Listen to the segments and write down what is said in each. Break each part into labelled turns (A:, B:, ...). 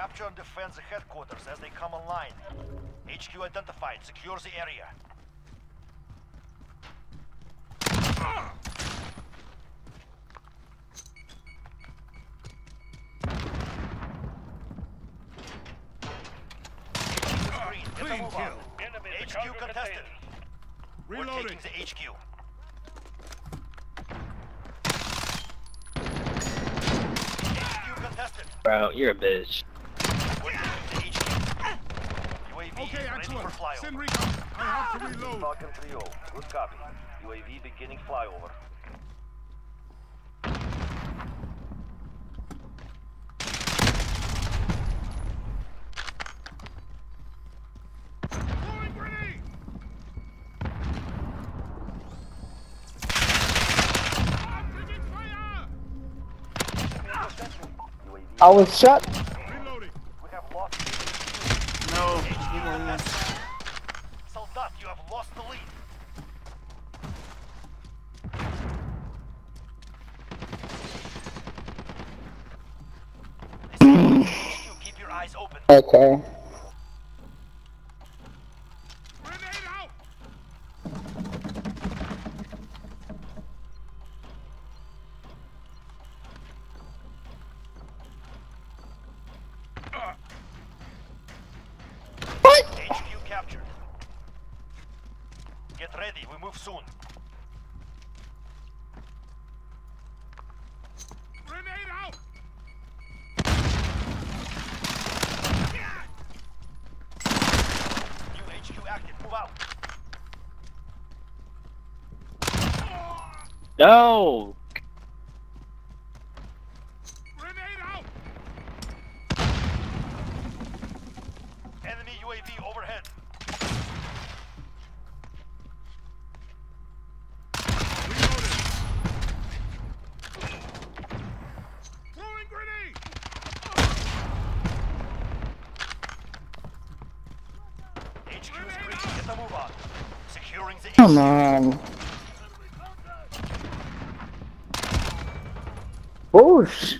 A: Capture and defend the headquarters as they come online. HQ identified. Secure the area.
B: Clean kill.
A: HQ contested.
B: Reloading.
A: We're taking the HQ. HQ contested.
C: Bro, you're a bitch.
A: We're taking the HQ. UAV
B: Okay,
A: is ready
B: excellent.
A: for flyover.
B: Send recon. I have to reload.
A: Falcon 3-0. Good copy. UAV beginning flyover.
B: Throwing grenade. Taking fire.
D: I was shot.
B: Reloading.
A: We have lost.
E: No.
A: Soldat, you have lost the lead. Keep your eyes open.
D: Okay.
B: Grenade out.
A: HQ captured. Get ready, we move soon.
B: Grenade out.
A: New HQ active, move out.
C: No!
B: Grenade out.
A: Enemy UAV overhead.
B: Reloading. Throwing grenade.
A: HQ is green, get the move on. Securing the
D: Come on. Whoosh.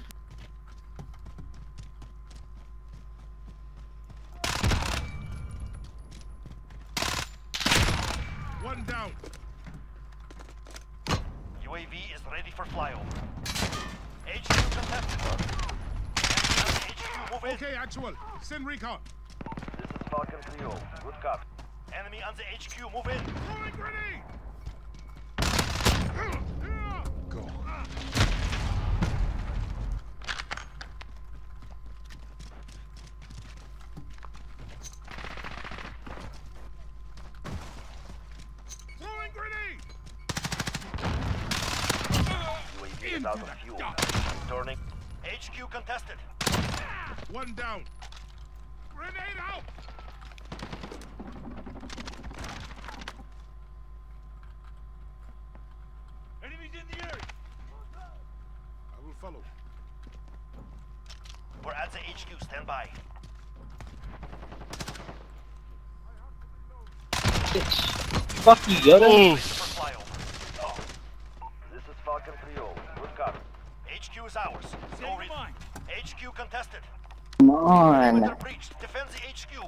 B: One down.
A: UAV is ready for flyover. HQ contested. HQ move in.
B: Okay, actual. Send recon.
A: This is Falcon 3-0. Good copy. Enemy on the HQ, move in.
B: Throwing grenade. Go. Throwing grenade.
A: UAV is out of fuel. Returning. HQ contested.
B: One down. Grenade out.
A: Enemies in the area.
B: I will follow.
A: We're at the HQ, stand by.
C: Bitch. Fuck you, Yoda.
A: Ready for flyover. This is Falcon 3-0. Good copy. HQ is ours. No reason. HQ contested.
D: Come on.
A: Perimeter breached. Defend the HQ.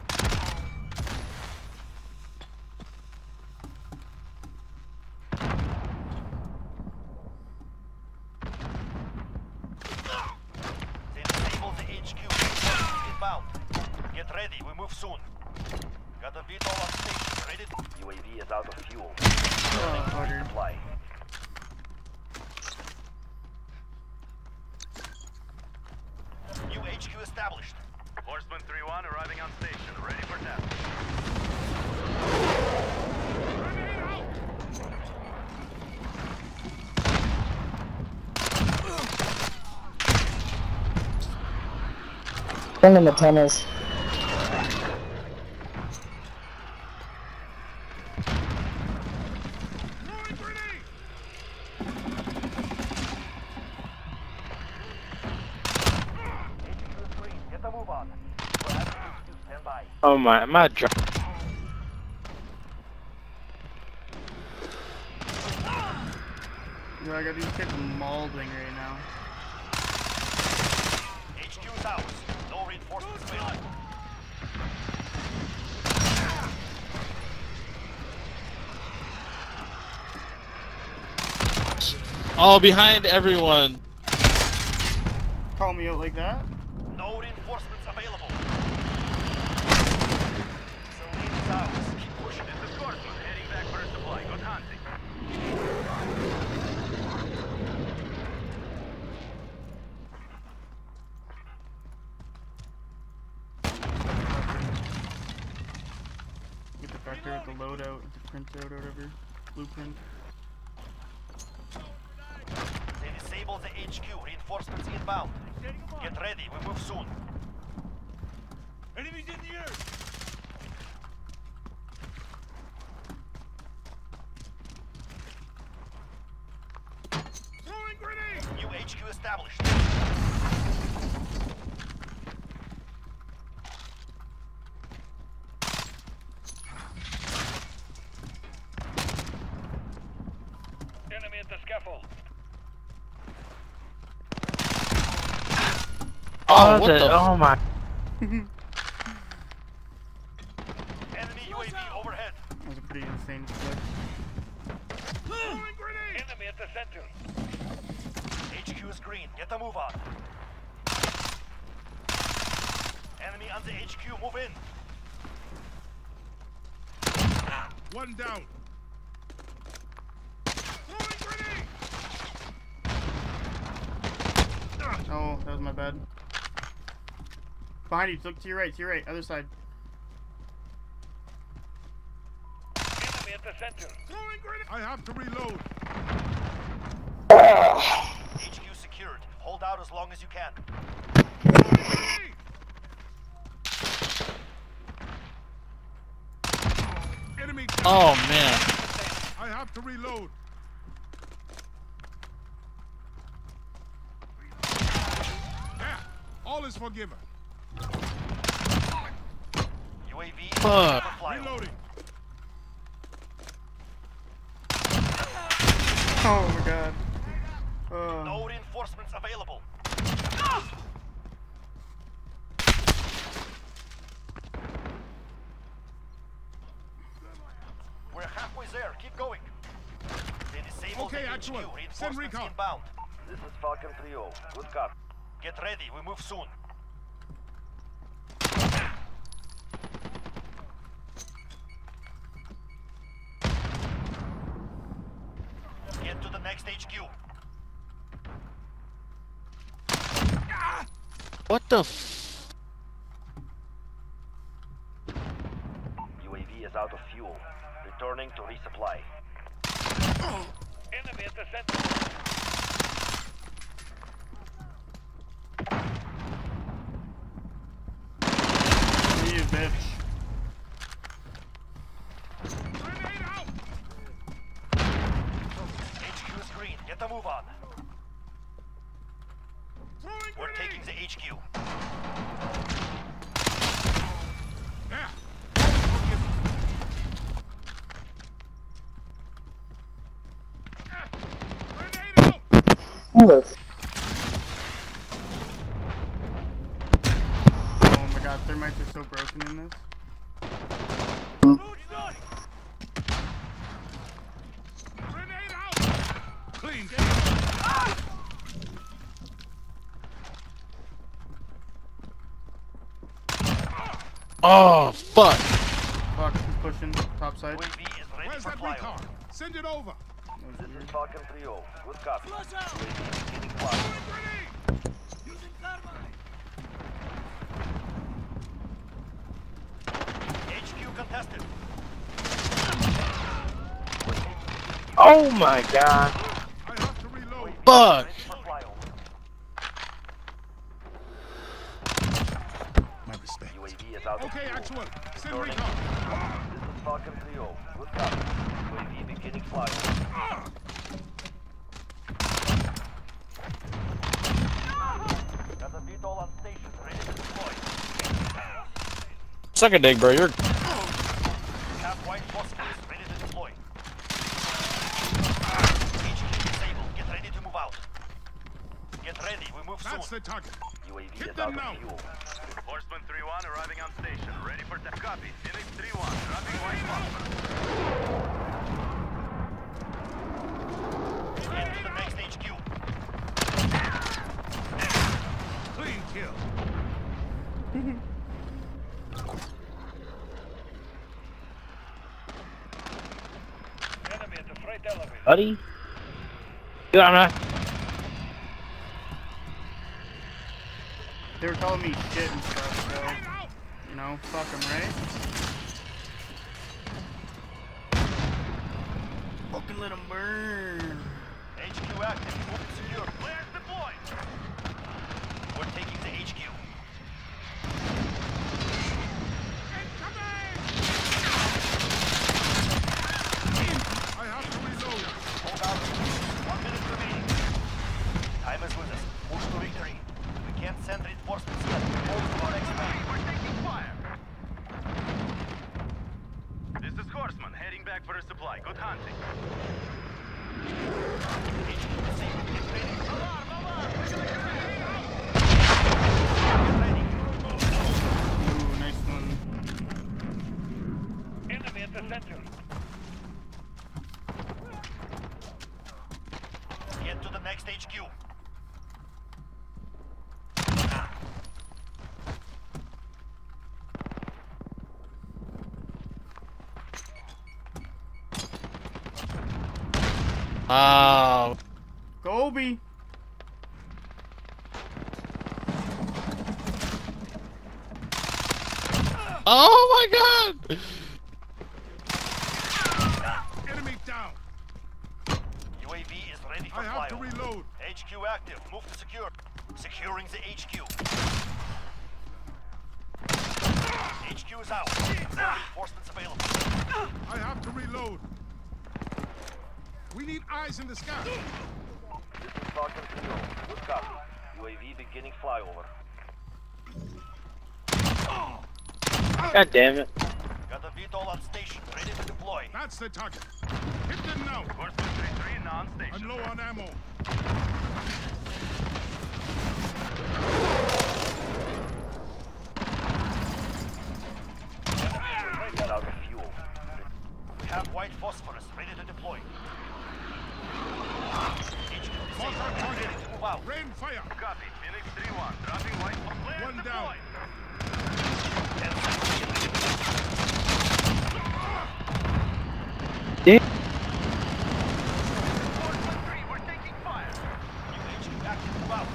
A: They disabled the HQ. Inbound. Get ready. We move soon. Got a VTOL on station. Ready? UAV is out of fuel. Supply. New HQ established. Horseman 3-1 arriving on station. Ready for test.
B: Grenade out.
D: Send him the tennis.
B: Throwing grenade.
A: HQ is green. Get the move on. We're at HQ. Stand by.
C: Oh my drop.
E: Yo, I got these kids mauling right now.
A: HQ is ours. No reinforcements.
F: Oh, behind everyone.
E: Call me out like that?
A: No reinforcements available. So lead is ours. Keep pushing. This is Scoresman. Heading back for a supply. Good hunting.
E: Get the factor with the loadout, with the printout or whatever. Blueprint.
A: They disabled the HQ. Reinforcements inbound. Get ready. We move soon.
B: Enemies in the air! Throwing grenade!
A: New HQ established. Enemy at the scaffold.
C: Oh,
F: what the?
C: oh my.
A: Enemy UAV overhead.
E: That was a pretty insane flick.
B: Throwing grenade!
A: Enemy at the center. HQ is green. Get the move on. Enemy on the HQ. Move in.
B: One down. Throwing grenade!
E: Oh, that was my bad. Behind you, look to your right, other side.
A: Enemy at the center.
B: Throwing grenade! I have to reload.
A: HQ secured. Hold out as long as you can.
B: Throwing grenade! Enemy down.
F: Oh man.
B: I have to reload. Yeah, all is forgiven.
A: UAV
F: Fuck.
A: flying.
B: Reloading.
E: Oh my god.
A: No reinforcements available. We're halfway there. Keep going. They disabled
B: Okay,
A: the
B: actual.
A: HQ.
B: Send
A: Reinforcements
B: recon.
A: inbound. This is Falcon 3-0. Good copy. Get ready. We move soon. Get to the next HQ.
F: What the f?
A: UAV is out of fuel. Returning to resupply. Enemy at the center.
E: You bitch.
B: Grenade out!
A: HQ is green. Get the move on.
B: Throwing
A: We're
B: grenade!
A: taking the HQ.
B: Yeah. Grenade out!
D: Look.
E: Oh my god, thermites are so broken in this.
B: Grenade out! Clean.
F: Oh fuck.
E: Fuck, he's pushing top side.
A: UAV is ready
B: Where's
A: for
B: that
A: flyover.
B: recon? Send it over.
A: This is Falcon 3-0. Good copy. UAV beginning
B: Throwing
A: flyover.
B: grenade!
A: HQ contested.
C: Oh my god.
B: I have to reload.
F: Fuck.
A: Ready for flyover.
B: My respect.
A: UAV is out of
B: Okay,
A: fuel.
B: actual. Send
A: Returning.
B: recon.
A: This is Falcon 3-0. Good copy. UAV beginning flyover. Got a VTOL on station. Ready to deploy.
F: Suck a dick, bro. You're.
A: Cap white phosphorus. Ready to deploy. HQ disabled. Get ready to move out. Get ready. We move soon.
B: That's the target.
A: UAV
B: Hit
A: is
B: them
A: out
B: now.
A: of fuel. Horseman 3-1 arriving on station. Ready for that. Copy. Phoenix 3-1. Dropping white phosphorus. Get to the next HQ.
B: Clean kill.
A: Enemy at the freight elevator.
C: Buddy? You on that?
E: They were calling me shit and stuff, so, you know, fuck them, right? Fucking let them burn.
A: HQ active. Moving secure. Flares deployed. We're taking the HQ.
B: I have to reload.
A: Hold on. 1 minute remaining. Time is with us. Push to victory. We can't send reinforcements yet. Hold to our next man. We're taking fire. This is Horseman, heading back for a supply. Good hunting. HQ safe. Get ready. Alarm! Alarm! We're gonna get ready. Get ready.
E: Ooh, nice one.
A: Enemy at the center. Get to the next HQ.
F: Oh.
E: Gobi!
F: Oh my god!
B: Enemy down.
A: UAV is ready for
B: I have to
A: flyover.
B: reload.
A: HQ active. Move to secure. Securing the HQ. HQ is out. No reinforcements available.
B: I have to reload. We need eyes in the sky.
A: This is Falcon 3-0. Good copy. UAV beginning flyover.
C: God damn it.
A: Got a VTOL on station. Ready to deploy.
B: That's the target. Hit them now.
A: Horseman 3-3 non-station.
B: I'm low on ammo.
A: Got out of fuel. We have white phosphorus ready to deploy. HQ
B: Mark our
A: safe.
B: target.
A: Ready to move out.
B: Rain fire.
A: Copy. Phoenix 3-1. Dropping white phosphorus.
B: One down.
A: 10 seconds.
C: Damn.
A: Horseman 3, we're taking fire. New HQ active. Move out.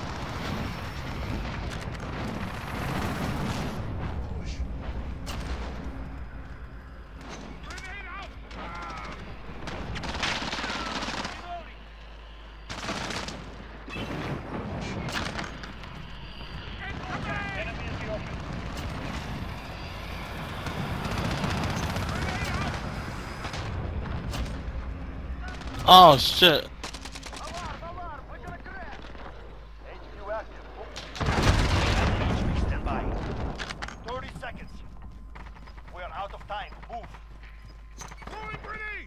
B: Grenade out.
A: Enemy in the open.
F: Oh shit.
A: Alarm! Alarm! We're gonna crash! HQ active. HQ stand by. 30 seconds. We are out of time. Move.
B: Throwing grenade.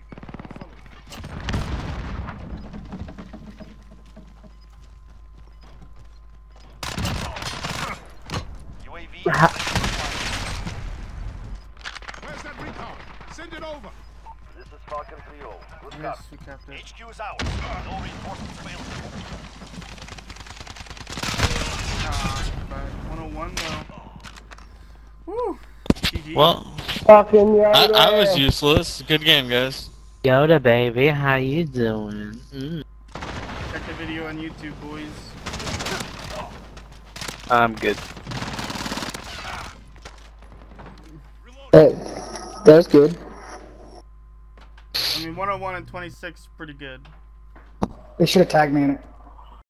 A: UAV.
B: Where's that recon? Send it over.
A: This is Falcon 3-0. Good
E: Yes, we kept it.
A: HQ is out. No reinforcements available.
E: But 101 though. Woo! GG.
F: Well,
D: Fucking Yoda.
F: I was useless. Good game, guys.
C: Yoda, baby, how you doing?
E: Check the video on YouTube, boys.
C: I'm good.
D: That's good.
E: I mean, 101 and 26, pretty good.
D: They should have tagged me in it.